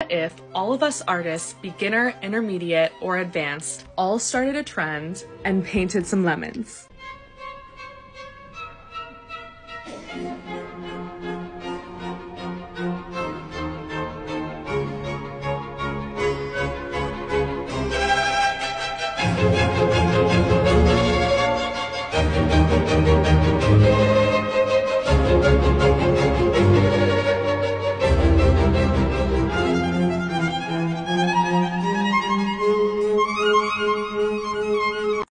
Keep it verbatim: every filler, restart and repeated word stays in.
What if all of us artists, beginner, intermediate, or advanced, all started a trend and painted some lemons?